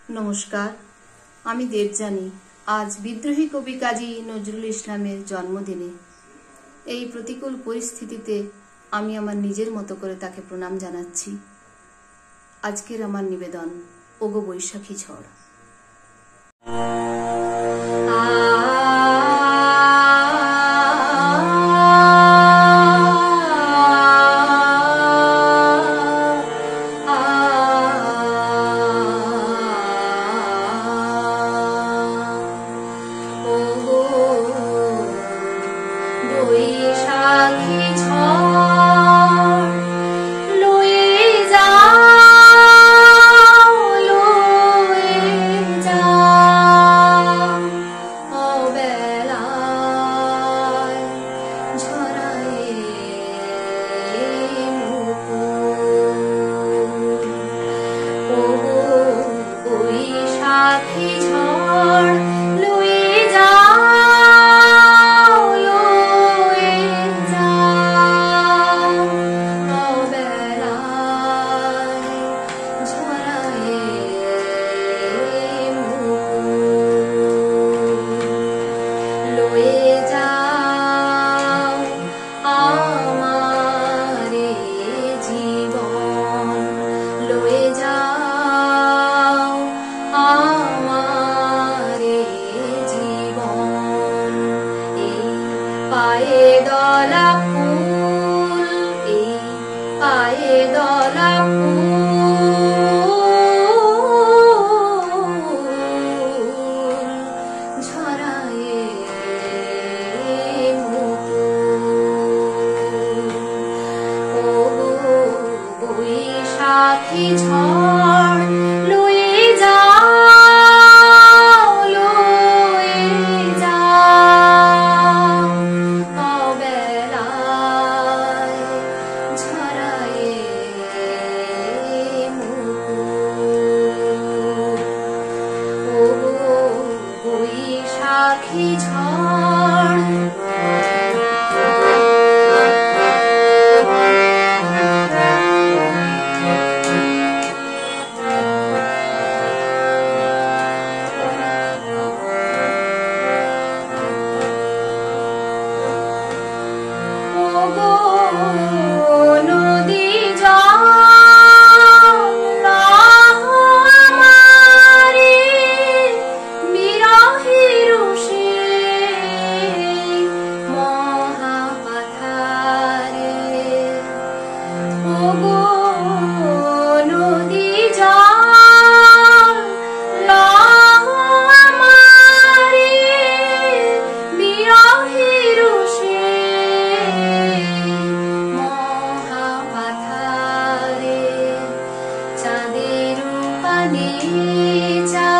नमस्कार, आमी देवजानी। आज विद्रोही कवि काजी नजरुल इस्लामेर जन्मदिने এই প্রতিকূল পরিস্থিতিতে আমি আমার নিজের মতো করে তাকে প্রণাম জানাচ্ছি। আজকের আমার নিবেদন ওগো বৈশাখী ঝড়। বৈশাখী ঝড় লয়ে যাও অবেলায় ঝরায়ে মুকুল। ও বৈশাখী ঝড় লয়ে যাও পায়ে দলা ফুল, এই পায়ে দলা ফুল ঝরায়ে মুকুল। ও বৈশাখী ঝড় লয়ে যাও বৈশাখী ঝড়। ওগো নদী জল আমারে বিরহে রুষে মহাপাথারে। ওগো নদী জল আমারে বিরহে রুষে মহাপাথারে। চাঁদের পানে